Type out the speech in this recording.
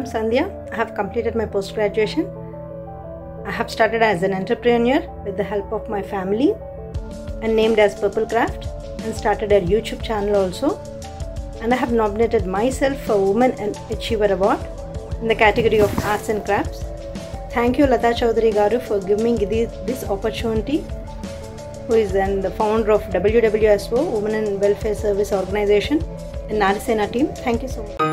Sandhya. I have completed my post-graduation. I have started as an entrepreneur with the help of my family and named as Purple Craft, and started a YouTube channel also. And I have nominated myself for Women and Achiever Award in the category of Arts and Crafts. Thank you Lata Chaudhary Garu for giving me this opportunity, who is then the founder of WWSO, Women and Welfare Service Organization, and NaariSena team. Thank you so much.